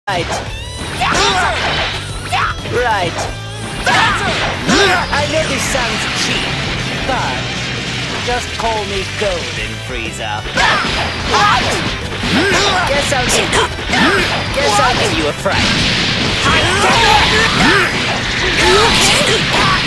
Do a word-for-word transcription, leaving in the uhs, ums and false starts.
Right. Right. I know this sounds cheap, but just call me Golden Frieza. Guess I'll give you. Guess I'll give you a fright.